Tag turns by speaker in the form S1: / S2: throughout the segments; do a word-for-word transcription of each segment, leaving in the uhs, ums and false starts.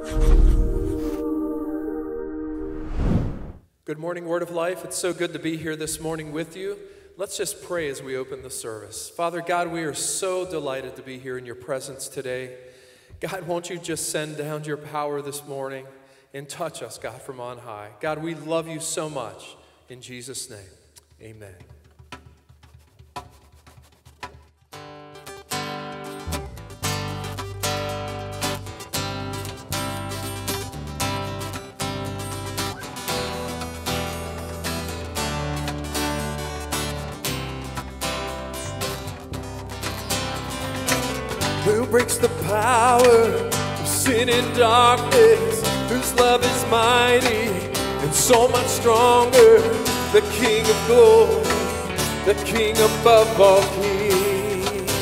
S1: Good morning, Word of Life. It's so good to be here this morning with you. Let's just pray as we open the service. Father God, we are so delighted to be here in your presence today. God, won't you just send down your power this morning and touch us, God, from on high. God, we love you so much. In Jesus' name, amen. Who breaks the power of sin and darkness, whose love is mighty and so much stronger, the King of glory, the King above all kings,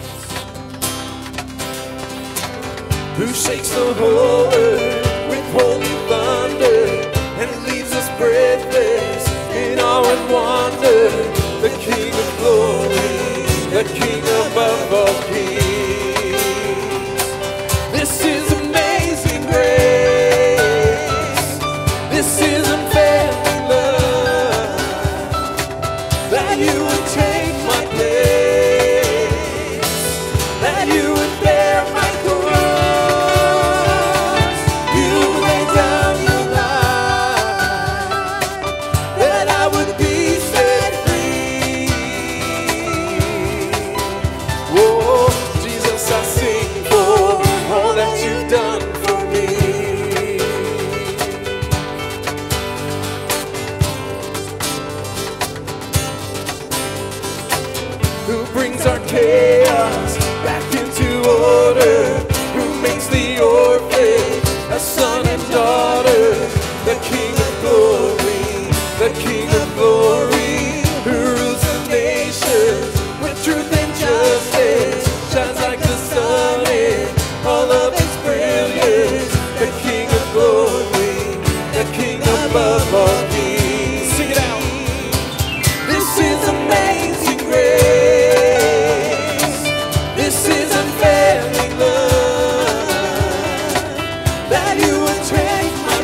S1: who shakes the whole earth with holy thunder and leaves us breathless in awe and wonder, the King of glory, the King above all kings. This is amazing grace. This is unfailing love, that you would take my place, that you would bear my cross, you would lay down your life, that I would be set free. Oh, Jesus, I sing for all that you've done for me. Who brings our chaos back into order, who makes the orphan a son and daughter, the King of glory, the King of glory, who rules the nations with truth and justice, shines like the sun in all of its brilliance, the King of glory, the King above all kings. Sing it out. This is amazing grace. This is unfailing love, that you would take my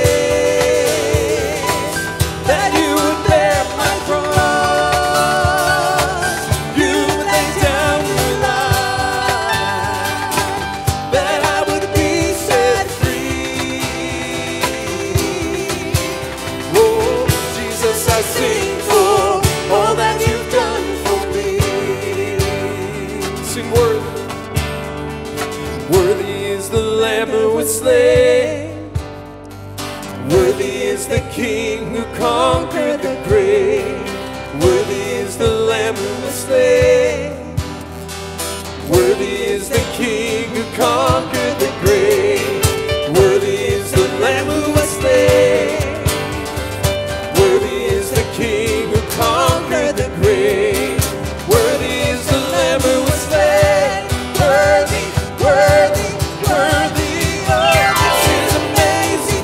S1: place, that you would bear my cross, you would lay down your life, that I would be set free. Oh, Jesus, I sing for all that you've done for me. Sing worthy. Worthy is the Lamb who was slain. Worthy is the King who conquered the grave. Worthy is the Lamb who was slain. Worthy is the King who conquered the grave. Worthy is the Lamb who was slain. Worthy is the King who conquered the grave. Worthy is the Lamb who was slain. Worthy, worthy, worthy. Oh, this is amazing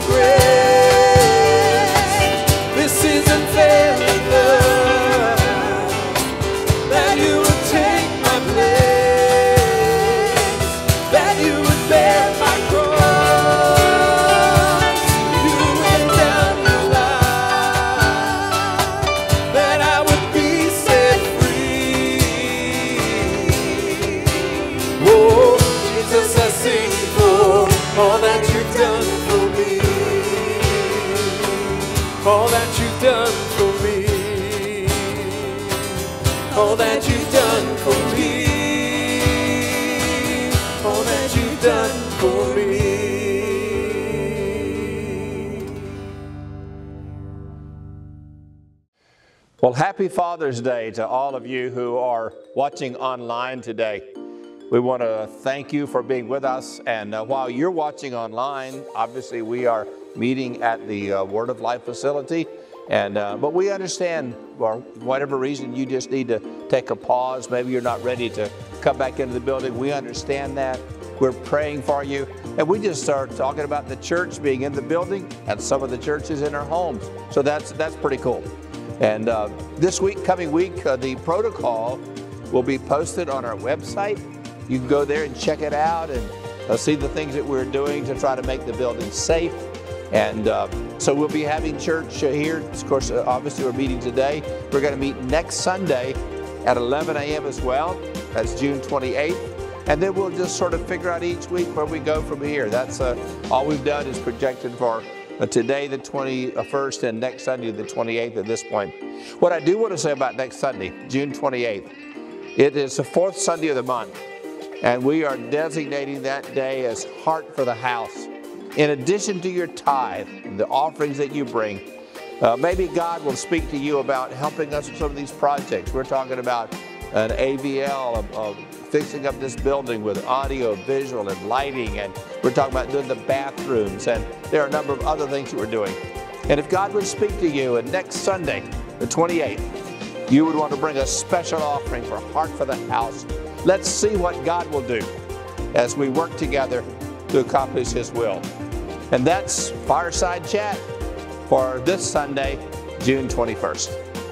S1: grace. This is unfailing love, that you would take my place, that you would bear my cross, you would lay down your life, that I would be set free. Oh, Jesus, I sing for all that you've done for me, all that you've done for me, all that you've done for me, all that you've done for me.
S2: Well, happy Father's Day to all of you who are watching online today. We want to thank you for being with us. And uh, while you're watching online, obviously we are meeting at the uh, Word of Life facility. And uh, but we understand, for whatever reason, you just need to take a pause. Maybe you're not ready to come back into the building. We understand that. We're praying for you. And we just started talking about the church being in the building and some of the churches in our homes. So that's, that's pretty cool. And uh, this week, coming week, uh, the protocol will be posted on our website. You can go there and check it out and uh, see the things that we're doing to try to make the building safe. And uh, so we'll be having church uh, here. Of course, uh, obviously we're meeting today. We're going to meet next Sunday at eleven a m as well. That's June twenty-eighth. And then we'll just sort of figure out each week where we go from here. That's uh, all we've done is projected for uh, today, the twenty-first, and next Sunday, the twenty-eighth at this point. What I do want to say about next Sunday, June twenty-eighth, it is the fourth Sunday of the month, and we are designating that day as Heart for the House. In addition to your tithe, the offerings that you bring, uh, maybe God will speak to you about helping us with some of these projects. We're talking about an A V L, of, of fixing up this building with audio, visual, and lighting, and we're talking about doing the bathrooms, and there are a number of other things that we're doing. And if God would speak to you, and next Sunday, the twenty-eighth, you would want to bring a special offering for Heart for the House. Let's see what God will do as we work together to accomplish His will. And that's Fireside Chat for this Sunday, June twenty-first.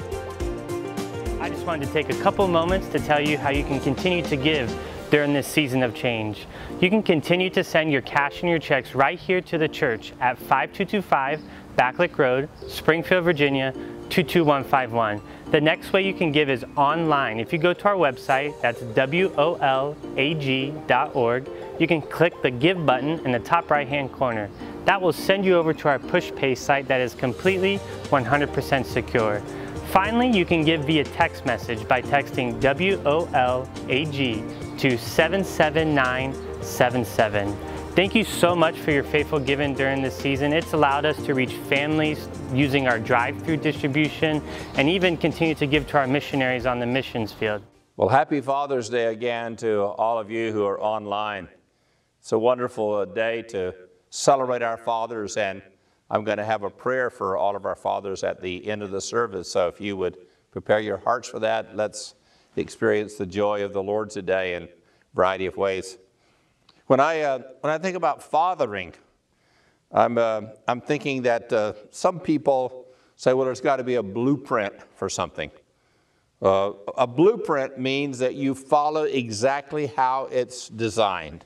S3: I just wanted to take a couple moments to tell you how you can continue to give during this season of change. You can continue to send your cash and your checks right here to the church at five two two five Backlick Road, Springfield, Virginia, two two one five one. The next way you can give is online. If you go to our website, that's W O L A G dot org, you can click the Give button in the top right-hand corner. That will send you over to our PushPay site that is completely one hundred percent secure. Finally, you can give via text message by texting W O L A G to seven seven nine seven seven. Thank you so much for your faithful giving during this season. It's allowed us to reach families using our drive-through distribution and even continue to give to our missionaries on the missions field.
S2: Well, happy Father's Day again to all of you who are online. It's a wonderful day to celebrate our fathers, and I'm going to have a prayer for all of our fathers at the end of the service. So if you would prepare your hearts for that, let's experience the joy of the Lord today in a variety of ways. When I, uh, when I think about fathering, I'm, uh, I'm thinking that uh, some people say, well, there's got to be a blueprint for something. Uh, a blueprint means that you follow exactly how it's designed.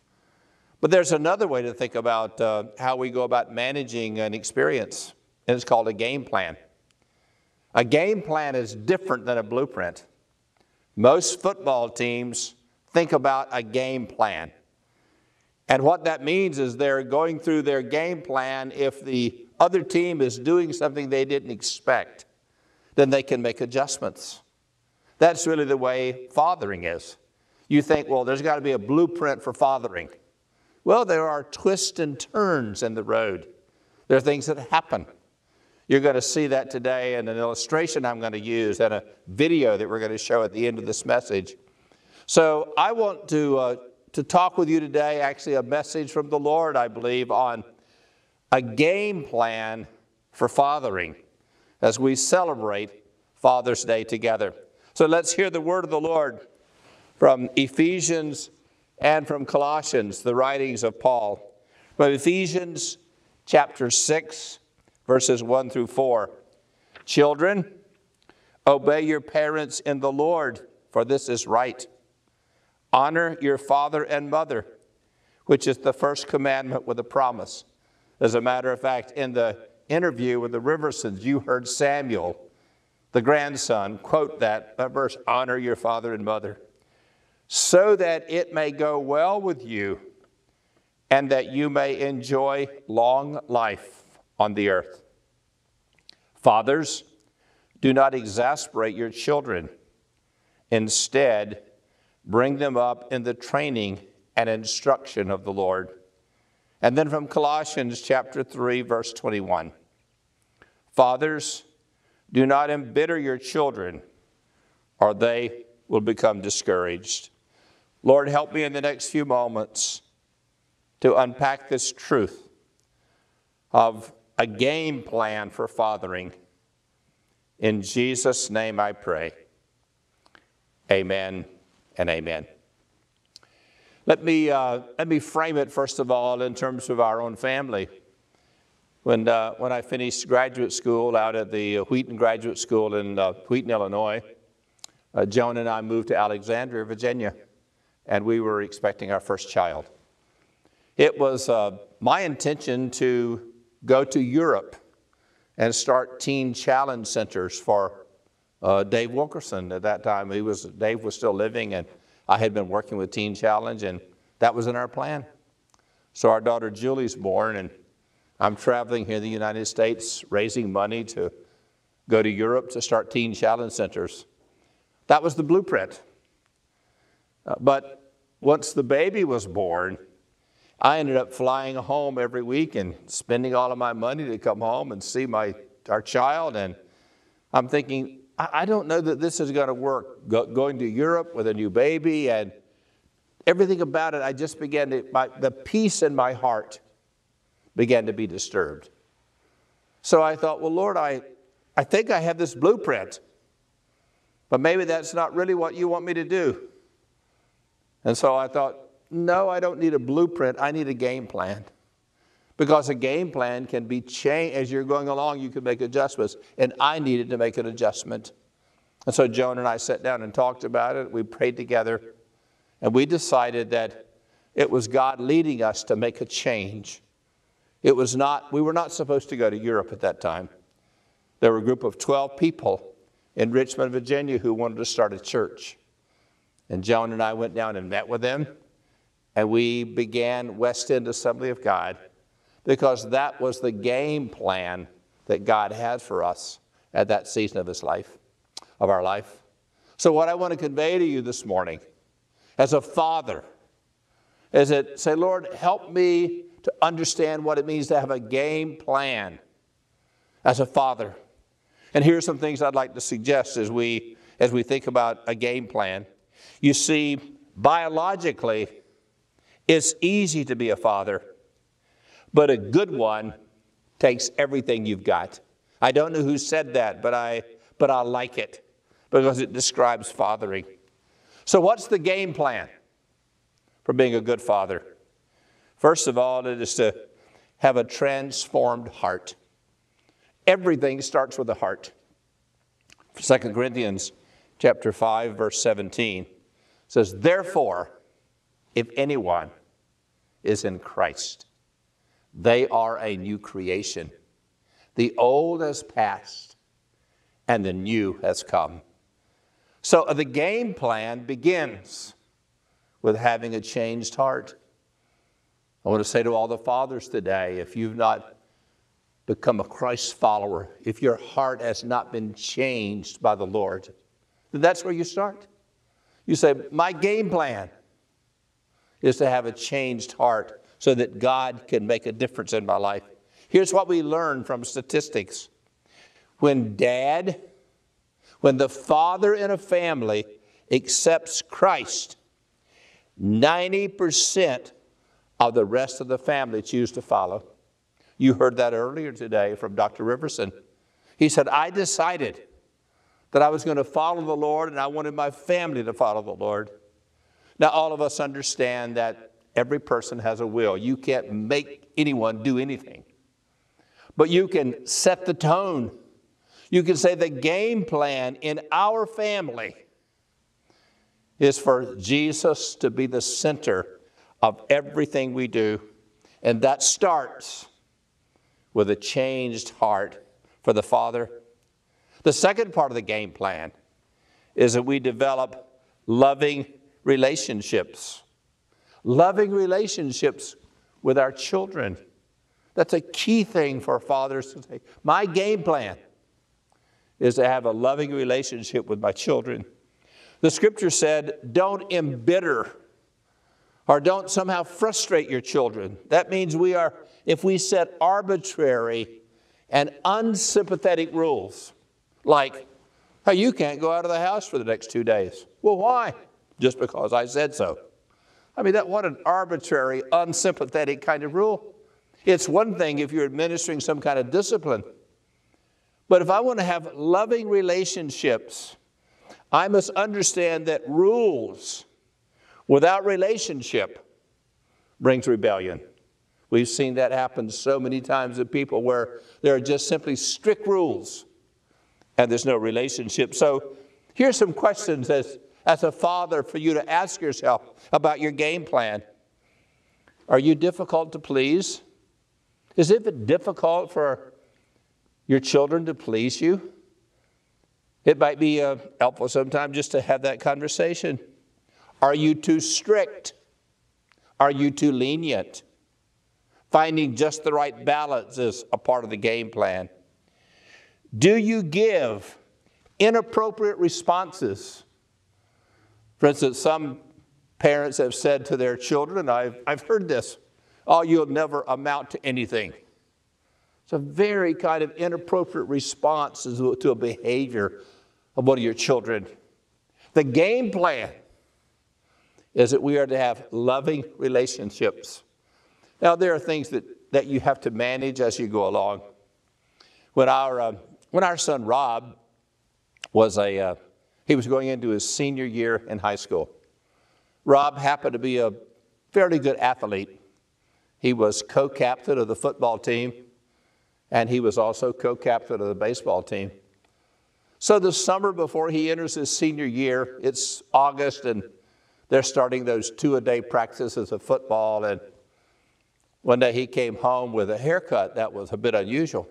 S2: But there's another way to think about uh, how we go about managing an experience, and it's called a game plan. A game plan is different than a blueprint. Most football teams think about a game plan. And what that means is they're going through their game plan. If the other team is doing something they didn't expect, then they can make adjustments. That's really the way fathering is. You think, well, there's got to be a blueprint for fathering. Well, there are twists and turns in the road. There are things that happen. You're going to see that today in an illustration I'm going to use and a video that we're going to show at the end of this message. So I want to, uh, to talk with you today, actually a message from the Lord, I believe, on a game plan for fathering as we celebrate Father's Day together. So let's hear the word of the Lord from Ephesians and from Colossians, the writings of Paul. From Ephesians chapter six, verses one through four. Children, obey your parents in the Lord, for this is right. Honor your father and mother, which is the first commandment with a promise. As a matter of fact, in the interview with the Riversons, you heard Samuel, the grandson, quote that, that verse, honor your father and mother, so that it may go well with you and that you may enjoy long life on the earth. Fathers, do not exasperate your children. Instead, bring them up in the training and instruction of the Lord. And then from Colossians chapter three, verse twenty-one. Fathers, do not embitter your children, or they will become discouraged. Lord, help me in the next few moments to unpack this truth of a game plan for fathering. In Jesus' name I pray. Amen and amen. Let me, uh, let me frame it, first of all, in terms of our own family. When, uh, when I finished graduate school out at the Wheaton Graduate School in uh, Wheaton, Illinois, uh, Joan and I moved to Alexandria, Virginia, and we were expecting our first child. It was uh, my intention to go to Europe and start teen challenge centers for uh, Dave Wilkerson. At that time, he was, Dave was still living, and I had been working with Teen Challenge, and that was in our plan. So our daughter Julie's born, and I'm traveling here in the United States, raising money to go to Europe to start teen challenge centers. That was the blueprint. Uh, but once the baby was born, I ended up flying home every week and spending all of my money to come home and see my our child. And I'm thinking, I, I don't know that this is going to work. Go, going to Europe with a new baby and everything about it, I just began to, my, the peace in my heart began to be disturbed. So I thought, well, Lord, I, I think I have this blueprint, but maybe that's not really what you want me to do. And so I thought, no, I don't need a blueprint. I need a game plan. Because a game plan can be changed. As you're going along, you can make adjustments. And I needed to make an adjustment. And so Joan and I sat down and talked about it. We prayed together. And we decided that it was God leading us to make a change. It was not, we were not supposed to go to Europe at that time. There were a group of twelve people in Richmond, Virginia, who wanted to start a church. And Joan and I went down and met with them. And we began West End Assembly of God because that was the game plan that God had for us at that season of his life, of our life. So what I want to convey to you this morning as a father is that say, Lord, help me to understand what it means to have a game plan as a father. And here's some things I'd like to suggest as we, as we think about a game plan. You see, biologically, it's easy to be a father, but a good one takes everything you've got. I don't know who said that, but I, but I like it because it describes fathering. So what's the game plan for being a good father? First of all, it is to have a transformed heart. Everything starts with the heart. Second Corinthians chapter five, verse seventeen says, therefore, if anyone is in Christ, they are a new creation. The old has passed and the new has come. So the game plan begins with having a changed heart. I want to say to all the fathers today, if you've not become a Christ follower, if your heart has not been changed by the Lord, then that's where you start. You say, my game plan is to have a changed heart so that God can make a difference in my life. Here's what we learn from statistics. When dad, when the father in a family accepts Christ, ninety percent of the rest of the family choose to follow. You heard that earlier today from Doctor Riverson. He said, I decided that I was going to follow the Lord and I wanted my family to follow the Lord. Now, all of us understand that every person has a will. You can't make anyone do anything. But you can set the tone. You can say the game plan in our family is for Jesus to be the center of everything we do. And that starts with a changed heart for the father. The second part of the game plan is that we develop loving relationships. Loving relationships with our children. That's a key thing for fathers to say. My game plan is to have a loving relationship with my children. The scripture said, don't embitter or don't somehow frustrate your children. That means we are, if we set arbitrary and unsympathetic rules, like, hey, you can't go out of the house for the next two days. Well, why? Just because I said so. I mean, that what an arbitrary, unsympathetic kind of rule. It's one thing if you're administering some kind of discipline. But if I want to have loving relationships, I must understand that rules without relationship brings rebellion. We've seen that happen so many times with people where there are just simply strict rules and there's no relationship. So here's some questions as, as a father for you to ask yourself about your game plan. Are you difficult to please? Is it difficult for your children to please you? It might be uh, helpful sometimes just to have that conversation. Are you too strict? Are you too lenient? Finding just the right balance is a part of the game plan. Do you give inappropriate responses? For instance, some parents have said to their children, and I've, I've heard this, oh, you'll never amount to anything. It's a very kind of inappropriate response to a behavior of one of your children. The game plan is that we are to have loving relationships. Now, there are things that, that you have to manage as you go along. When our, uh, when our son Rob was a, uh, he was going into his senior year in high school. Rob happened to be a fairly good athlete. He was co-captain of the football team, and he was also co-captain of the baseball team. So the summer before he enters his senior year, it's August, and they're starting those two-a-day practices of football, and one day he came home with a haircut that was a bit unusual.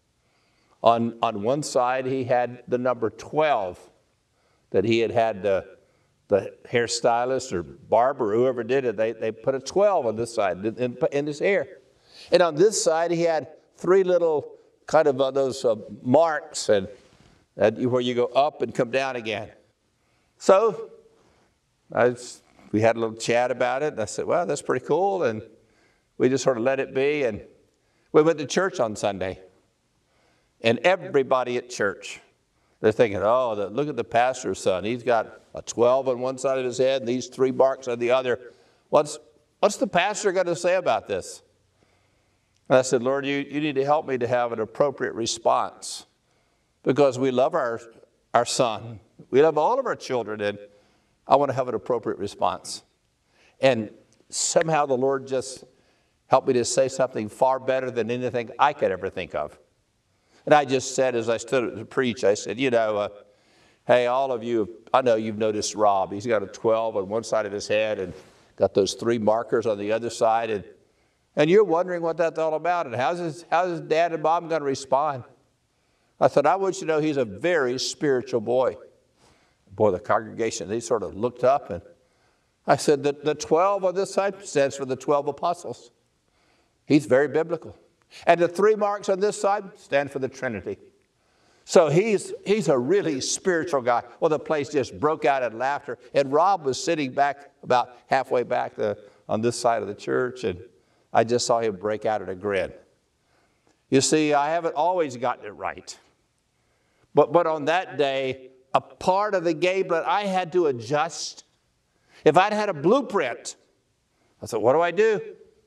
S2: On, on one side, he had the number twelve that he had had the, the hairstylist or barber, or whoever did it, they, they put a twelve on this side in, in his hair. And on this side, he had three little kind of uh, those uh, marks and, and where you go up and come down again. So I was, we had a little chat about it, and I said, well, that's pretty cool. And we just sort of let it be, and we went to church on Sunday. And everybody at church, they're thinking, oh, the, look at the pastor's son. He's got a twelve on one side of his head and these three marks on the other. What's, what's the pastor going to say about this? And I said, Lord, you, you need to help me to have an appropriate response, because we love our, our son. We love all of our children, and I want to have an appropriate response. And somehow the Lord just helped me to say something far better than anything I could ever think of. And I just said, as I stood to preach, I said, you know, uh, hey, all of you, I know you've noticed Rob. He's got a twelve on one side of his head and got those three markers on the other side. And, and you're wondering what that's all about, and how's his, how's his dad and mom going to respond? I said, I want you to know he's a very spiritual boy. Boy, the congregation, they sort of looked up, and I said, the, the twelve on this side stands for the twelve apostles. He's very biblical. And the three marks on this side stand for the Trinity. So he's, he's a really spiritual guy. Well, the place just broke out in laughter. And Rob was sitting back about halfway back the, on this side of the church, and I just saw him break out in a grin. You see, I haven't always gotten it right. But, but on that day, a part of the game that I had to adjust. If I'd had a blueprint, I said, what do I do?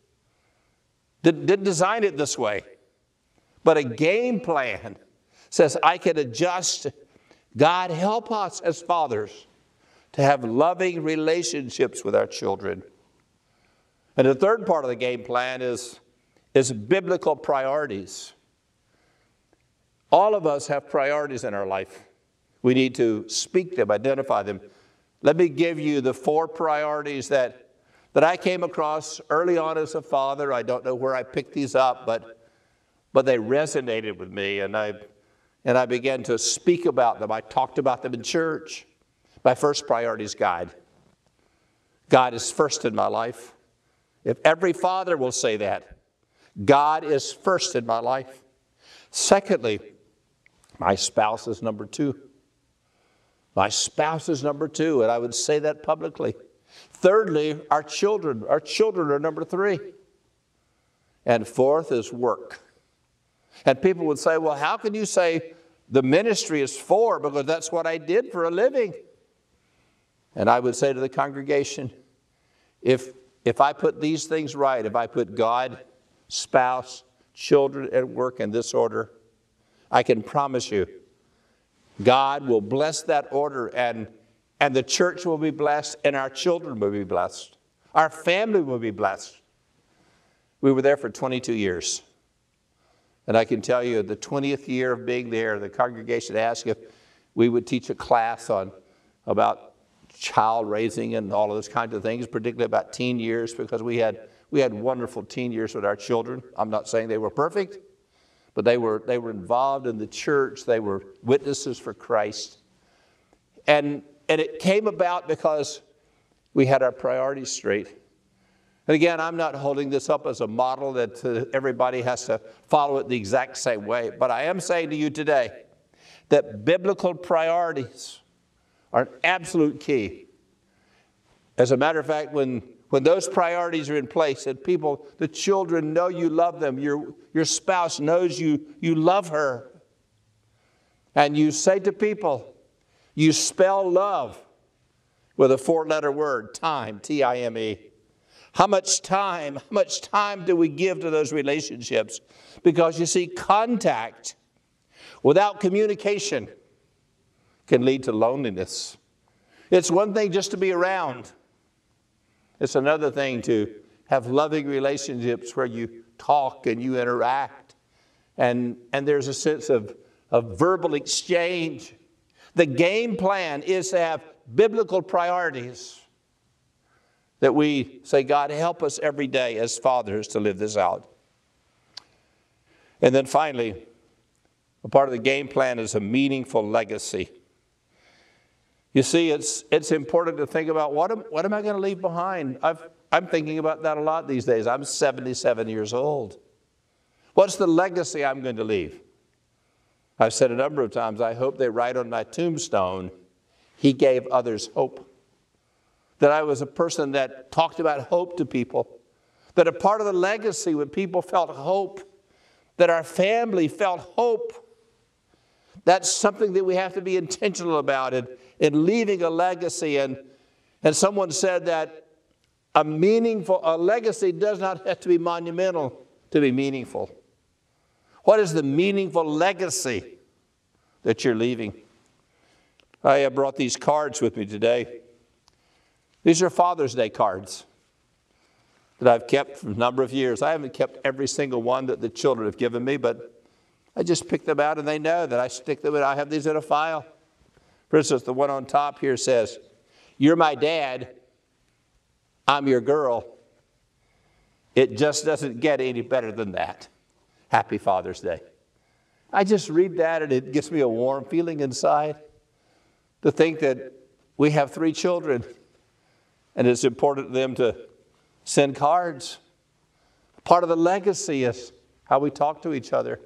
S2: Didn't, didn't design it this way. But a game plan says I can adjust. God, help us as fathers to have loving relationships with our children. And the third part of the game plan is, is biblical priorities. All of us have priorities in our life. We need to speak them, identify them. Let me give you the four priorities that that I came across early on as a father. I don't know where I picked these up, but, but they resonated with me, and I, and I began to speak about them. I talked about them in church. My first priority is God. God is first in my life. If every father will say that, God is first in my life. Secondly, my spouse is number two. My spouse is number two, and I would say that publicly. Thirdly, our children. Our children are number three. And fourth is work. And people would say, well, how can you say the ministry is four? Because that's what I did for a living. And I would say to the congregation, if, if I put these things right, if I put God, spouse, children, and work in this order, I can promise you, God will bless that order, and And the church will be blessed, and our children will be blessed. Our family will be blessed. We were there for twenty-two years. And I can tell you, the twentieth year of being there, the congregation asked if we would teach a class on about child raising and all of those kinds of things, particularly about teen years, because we had, we had wonderful teen years with our children. I'm not saying they were perfect, but they were, they were involved in the church. They were witnesses for Christ. And, and it came about because we had our priorities straight. And again, I'm not holding this up as a model that uh, everybody has to follow it the exact same way. But I am saying to you today that biblical priorities are an absolute key. As a matter of fact, when, when those priorities are in place and people, the children know you love them, your, your spouse knows you, you love her, and you say to people, you spell love with a four-letter word, time, T I M E. How much time, how much time do we give to those relationships? Because you see, contact without communication can lead to loneliness. It's one thing just to be around. It's another thing to have loving relationships where you talk and you interact. And, and there's a sense of, of verbal exchange. The game plan is to have biblical priorities that we say, God, help us every day as fathers to live this out. And then finally, a part of the game plan is a meaningful legacy. You see, it's, it's important to think about what am, what am I going to leave behind? I've, I'm thinking about that a lot these days. I'm seventy-seven years old. What's the legacy I'm going to leave? I've said a number of times, I hope they write on my tombstone, he gave others hope. That I was a person that talked about hope to people. That a part of the legacy when people felt hope, that our family felt hope. That's something that we have to be intentional about in, in leaving a legacy. And, and someone said that a meaningful, a legacy does not have to be monumental to be meaningful. What is the meaningful legacy that you're leaving? I have brought these cards with me today. These are Father's Day cards that I've kept for a number of years. I haven't kept every single one that the children have given me, but I just pick them out and they know that I stick them in. I have these in a file. For instance, the one on top here says, you're my dad, I'm your girl. It just doesn't get any better than that. Happy Father's Day. I just read that and it gives me a warm feeling inside to think that we have three children and it's important to them to send cards. Part of the legacy is how we talk to each other.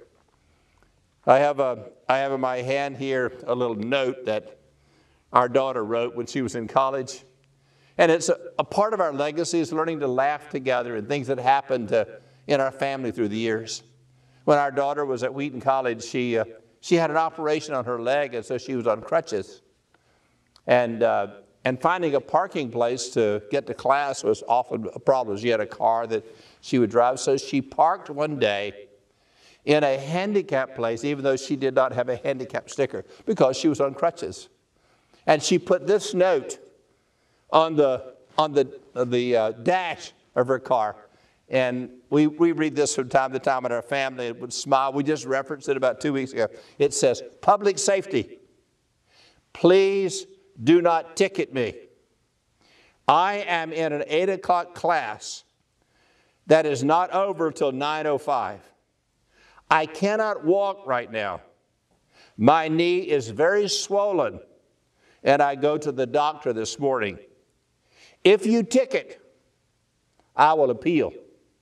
S2: I have, a, I have in my hand here a little note that our daughter wrote when she was in college. And it's a, a part of our legacy is learning to laugh together and things that happened to, in our family through the years. When our daughter was at Wheaton College, she, uh, she had an operation on her leg, and so she was on crutches. And, uh, and finding a parking place to get to class was often a problem. She had a car that she would drive, so she parked one day in a handicap place, even though she did not have a handicap sticker, because she was on crutches. And she put this note on the, on the, the uh, dash of her car. And we, we read this from time to time in our family. It would smile. We just referenced it about two weeks ago. It says, public safety, please do not ticket me. I am in an eight o'clock class that is not over till nine oh five. I cannot walk right now. My knee is very swollen, and I go to the doctor this morning. If you ticket, I will appeal.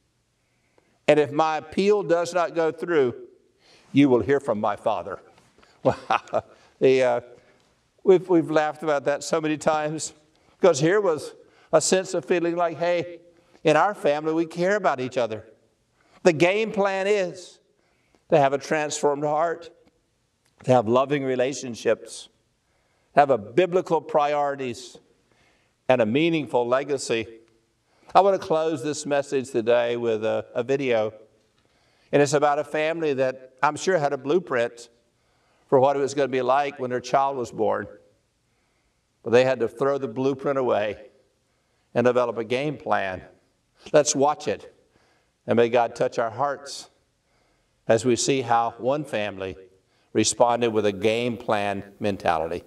S2: And if my appeal does not go through, you will hear from my father. Wow. the, uh, we've, we've laughed about that so many times because here was a sense of feeling like, hey, in our family, we care about each other. The game plan is to have a transformed heart, to have loving relationships, have a biblical priorities, and a meaningful legacy. I want to close this message today with a, a video. And it's about a family that I'm sure had a blueprint for what it was going to be like when their child was born. But they had to throw the blueprint away and develop a game plan. Let's watch it. And may God touch our hearts as we see how one family responded with a game plan mentality.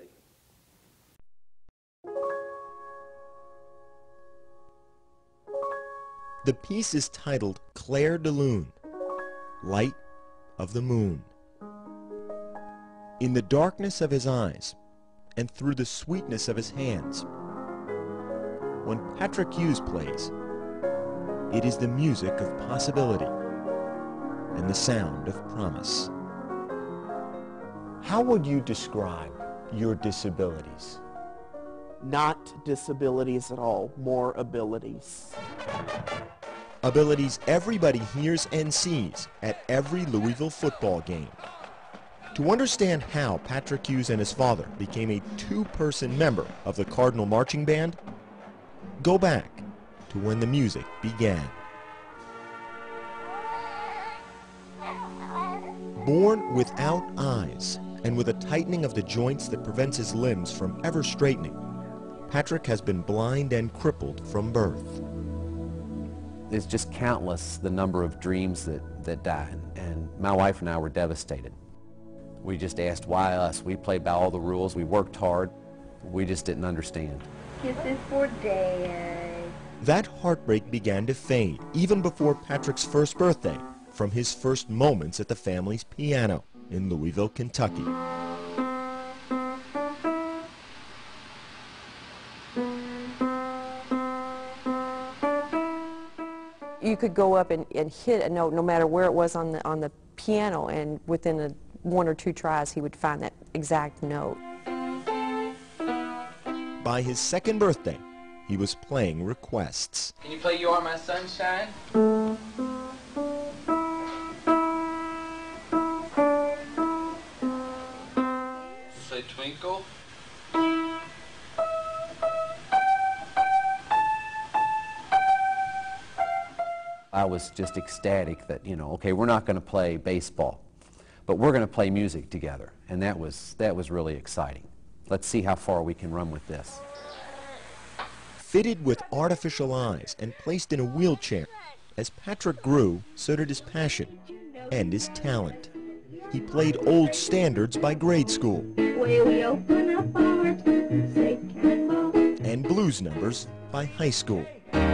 S4: The piece is titled Clair de Lune, Light of the Moon. In the darkness of his eyes and through the sweetness of his hands, when Patrick Hughes plays, it is the music of possibility and the sound of promise.
S5: How would you describe your disabilities?
S6: Not disabilities at all, more abilities.
S4: Abilities everybody hears and sees at every Louisville football game. To understand how Patrick Hughes and his father became a two-person member of the Cardinal Marching Band, go back to when the music began. Born without eyes and with a tightening of the joints that prevents his limbs from ever straightening, Patrick has been blind and crippled from birth.
S7: It's just countless the number of dreams that, that died, and my wife and I were devastated. We just asked, why us? We played by all the rules, we worked hard, we just didn't understand.
S8: Kisses for Dad.
S4: That heartbreak began to fade even before Patrick's first birthday, from his first moments at the family's piano in Louisville, Kentucky.
S9: You could go up and, and hit a note no matter where it was on the, on the piano, and within a, one or two tries he would find that exact note.
S4: By his second birthday, he was playing requests.
S10: Can you play You Are My Sunshine? Say Twinkle.
S7: I was just ecstatic that, you know, okay, we're not going to play baseball, but we're going to play music together, and that was, that was really exciting. Let's see how far we can run with this.
S4: Fitted with artificial eyes and placed in a wheelchair, as Patrick grew, so did his passion and his talent. He played old standards by grade school and blues numbers by high school.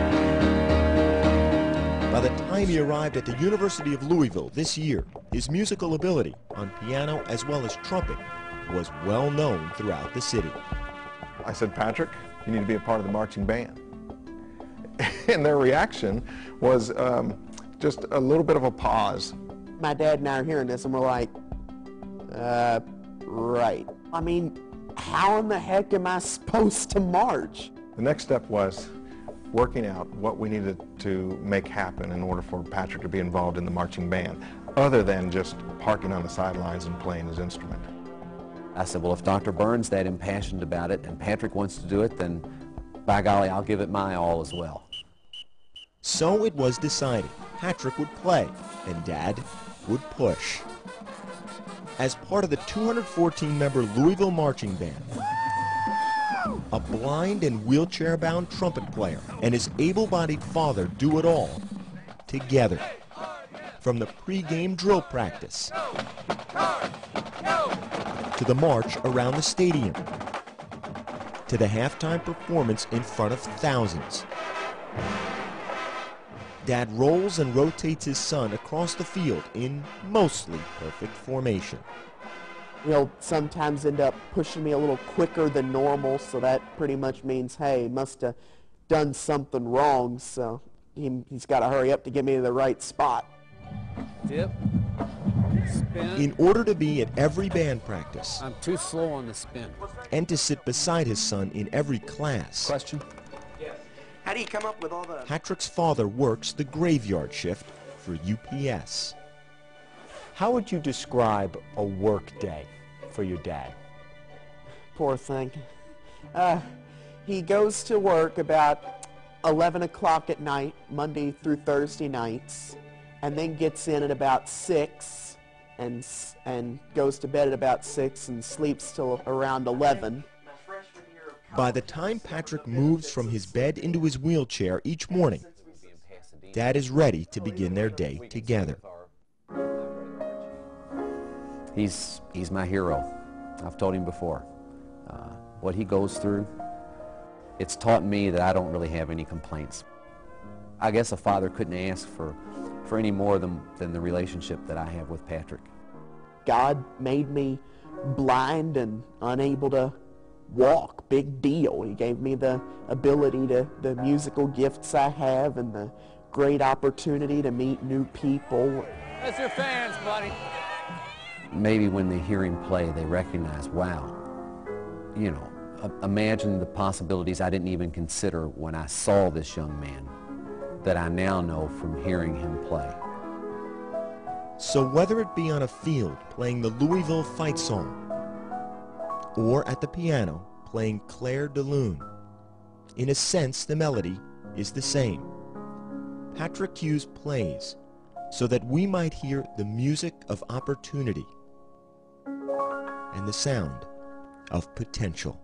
S4: By the time he arrived at the University of Louisville this year, his musical ability on piano as well as trumpet was well known throughout the city.
S11: I said, Patrick, you need to be a part of the marching band. And their reaction was um, just a little bit of a pause.
S6: My dad and I are hearing this and we're like, uh, right. I mean, how in the heck am I supposed to march?
S11: The next step was working out what we needed to make happen in order for Patrick to be involved in the marching band, other than just parking on the sidelines and playing his instrument.
S7: I said, well, if Doctor Burns that impassioned about it and Patrick wants to do it, then by golly, I'll give it my all as well.
S4: So it was decided Patrick would play and Dad would push. As part of the two hundred fourteen member Louisville Marching Band, a blind and wheelchair-bound trumpet player and his able-bodied father do it all together. From the pre-game drill practice to the march around the stadium to the halftime performance in front of thousands. Dad rolls and rotates his son across the field in mostly perfect formation.
S6: He'll sometimes end up pushing me a little quicker than normal, so that pretty much means, hey, must have done something wrong, so he, he's got to hurry up to get me to the right spot.
S10: Dip. Spin.
S4: In order to be at every band practice,
S10: I'm too slow on the spin.
S4: and to sit beside his son in every class,
S7: Question?
S6: How do you come up with all the...
S4: Patrick's father works the graveyard shift for U P S.
S5: How would you describe a work day for your dad?
S6: Poor thing. Uh, he goes to work about eleven o'clock at night, Monday through Thursday nights, and then gets in at about six and, and goes to bed at about six and sleeps till around eleven.
S4: By the time Patrick moves from his bed into his wheelchair each morning, Dad is ready to begin their day together.
S7: He's, he's my hero. I've told him before. Uh, what he goes through, it's taught me that I don't really have any complaints. I guess a father couldn't ask for, for any more than, than the relationship that I have with Patrick.
S6: God made me blind and unable to walk. Big deal. He gave me the ability to, the musical gifts I have and the great opportunity to meet new people.
S10: That's your fans, buddy.
S7: Maybe when they hear him play, they recognize, wow, you know, imagine the possibilities I didn't even consider when I saw this young man that I now know from hearing him play.
S4: So whether it be on a field playing the Louisville fight song or at the piano playing Claire de Lune, in a sense the melody is the same. Patrick Hughes plays so that we might hear the music of opportunity and the sound of potential.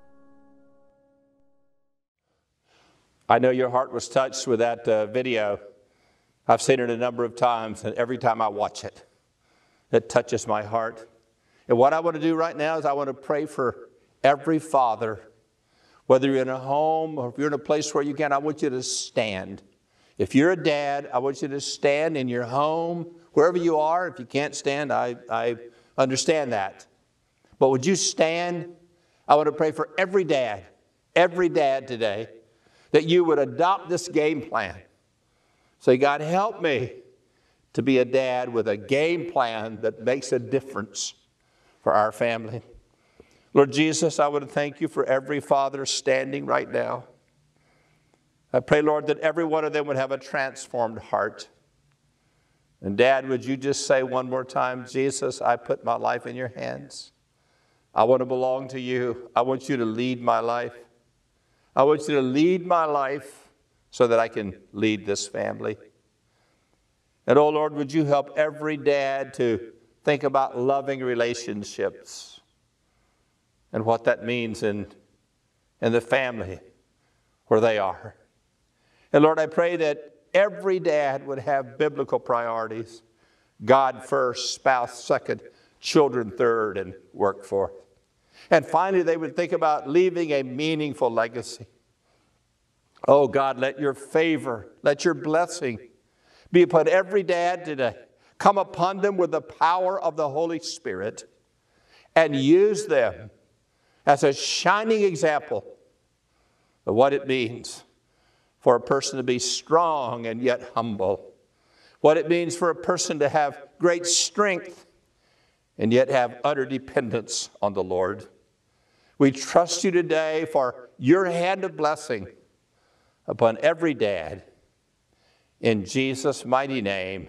S2: I know your heart was touched with that uh, video. I've seen it a number of times, and every time I watch it, it touches my heart. And what I want to do right now is I want to pray for every father, whether you're in a home or if you're in a place where you can. I want you to stand. If you're a dad, I want you to stand in your home, wherever you are. If you can't stand, I, I understand that. But would you stand? I want to pray for every dad, every dad today, that you would adopt this game plan. Say, God, help me to be a dad with a game plan that makes a difference for our family. Lord Jesus, I want to thank you for every father standing right now. I pray, Lord, that every one of them would have a transformed heart. And Dad, would you just say one more time, Jesus, I put my life in your hands. I want to belong to you. I want you to lead my life. I want you to lead my life so that I can lead this family. And oh Lord, would you help every dad to think about loving relationships and what that means in, in the family where they are. And Lord, I pray that every dad would have biblical priorities. God first, spouse second, children third, and work fourth. And finally, they would think about leaving a meaningful legacy. Oh God, let your favor, let your blessing be upon every dad today. Come upon them with the power of the Holy Spirit and use them as a shining example of what it means for a person to be strong and yet humble. What it means for a person to have great strength and yet have utter dependence on the Lord. We trust you today for your hand of blessing upon every dad. In Jesus' mighty name,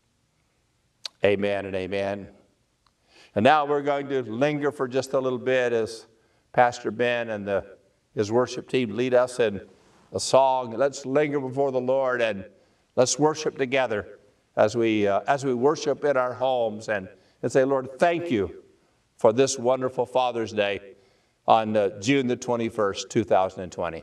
S2: amen and amen. And now we're going to linger for just a little bit as Pastor Ben and the, his worship team lead us in a song. Let's linger before the Lord and let's worship together as we, uh, as we worship in our homes and, and say, Lord, thank you for this wonderful Father's Day on uh, June the twenty-first, two thousand twenty.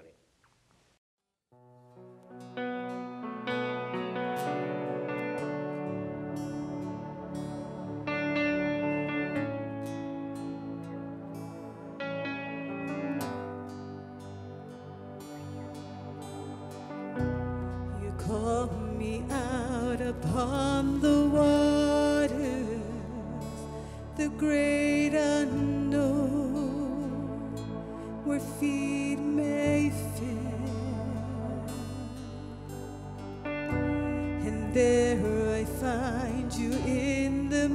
S1: You call me out upon the waters, the great unknown, where feet may fail, and there I find you in the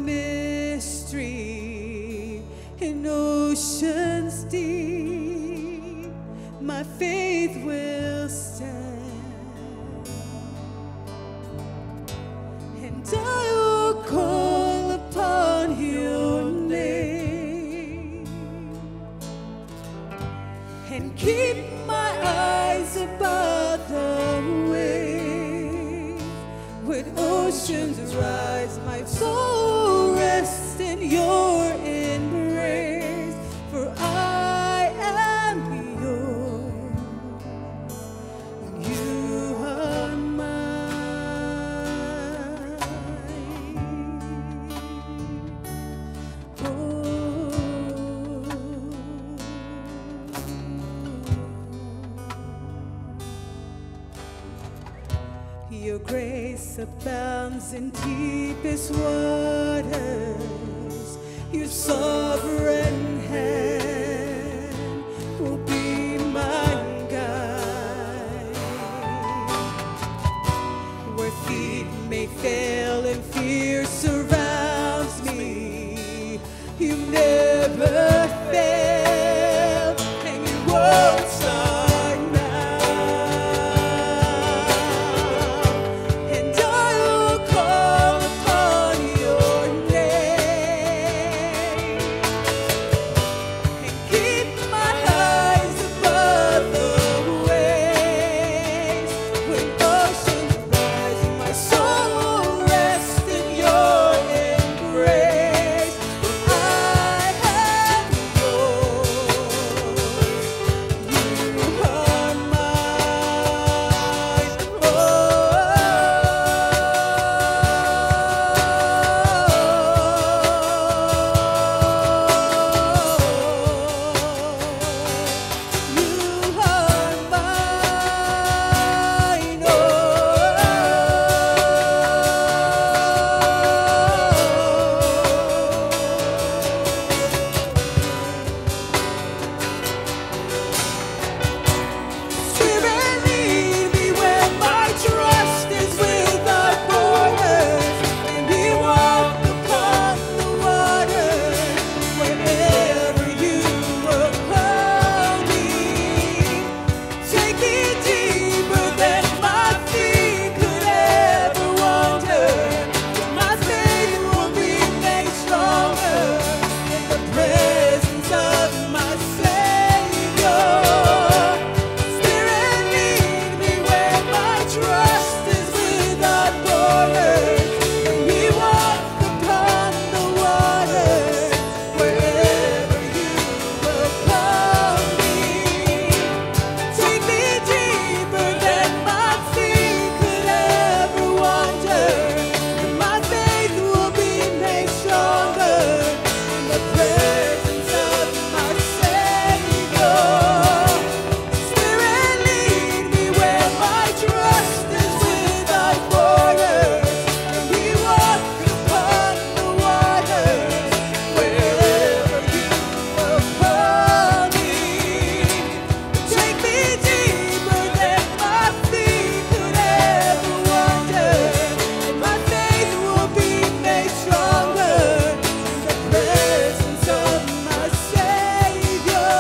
S1: mystery, in oceans deep, my faith will stand, and I will call upon your name, and keep my eyes above the waves. When oceans rise, my soul rests in your embrace. For I am yours, abounds in deepest waters. Your sovereign hand will be my guide. Where feet may fail and fear surrounds me, you never fail, and you won't start now. And I will call upon your name and keep my eyes above the waves. When oceans rise, my soul will rest in your embrace. For I am yours, you are mine. Oh, you are mine. Spirit, lead me where my trust is without borders, and we walk upon the waters wherever you will call me. Take me deeper than my feet could ever wander. My faith will be made stronger in the presence of my Savior. Spirit, lead me where my trust is without borders, and we walk upon the waters wherever you will call me. Take me deeper than my feet could ever wander, and my faith will be made stronger in the presence of my Savior. Spirit, lead me where my trust is without borders, and we walk upon the waters wherever you will call me. Take me deeper than my feet could ever wander, and my faith will be made stronger in the presence of my Savior.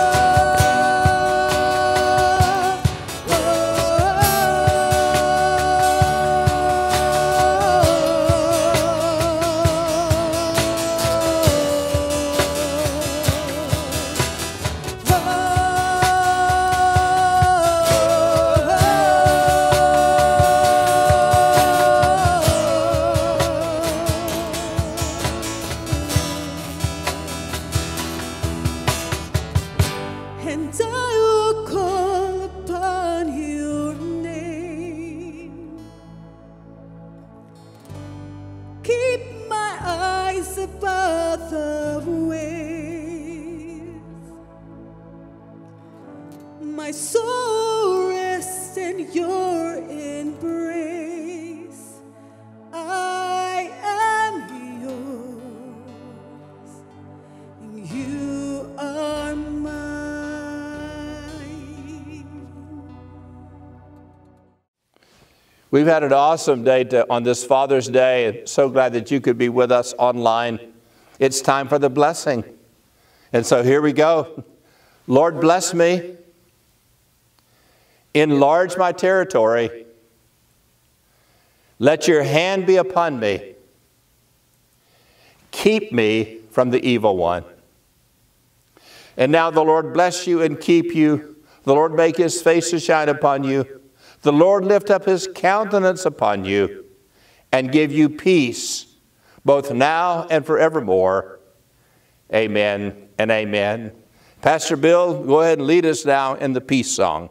S1: And I will call upon your name. Keep my eyes above the waves. My soul rests in your embrace. I am yours, and you are mine.
S2: We've had an awesome day to, on this Father's Day, and so glad that you could be with us online. It's time for the blessing. And so here we go. Lord, bless me. Enlarge my territory. Let your hand be upon me. Keep me from the evil one. And now the Lord bless you and keep you. The Lord make his face to shine upon you. The Lord lift up his countenance upon you and give you peace, both now and forevermore. Amen and amen. Pastor Bill, go ahead and lead us now in the peace song.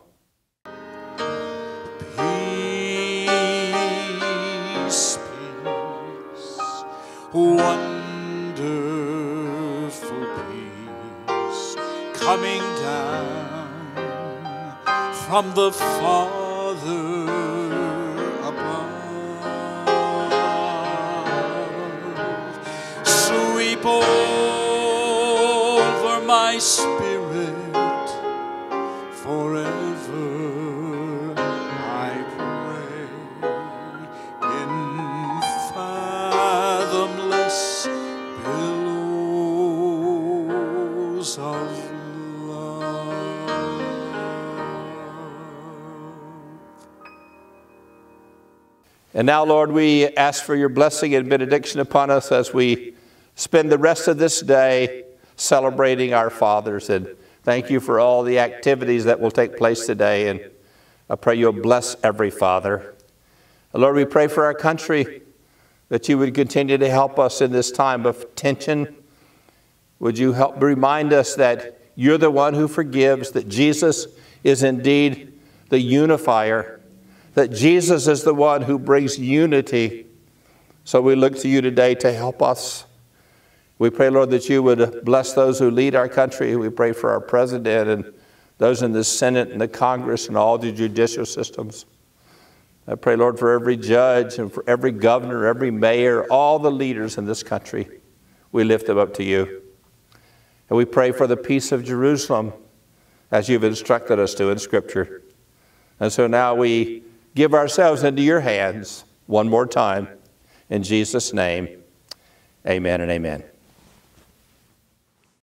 S1: Peace, peace, wonderful peace, coming down from the Father above. sweep over my spirit forever, I pray, in fathomless billows of love.
S2: And now, Lord, we ask for your blessing and benediction upon us as we spend the rest of this day celebrating our fathers. And thank you for all the activities that will take place today. And I pray you'll bless every father. Lord, we pray for our country, that you would continue to help us in this time of tension. Would you help remind us that you're the one who forgives, that Jesus is indeed the unifier, that Jesus is the one who brings unity. So we look to you today to help us. We pray, Lord, that you would bless those who lead our country. We pray for our president and those in the Senate and the Congress and all the judicial systems. I pray, Lord, for every judge and for every governor, every mayor, all the leaders in this country. We lift them up to you. And we pray for the peace of Jerusalem as you've instructed us to in Scripture. And so now we give ourselves into your hands one more time. In Jesus' name, amen and amen.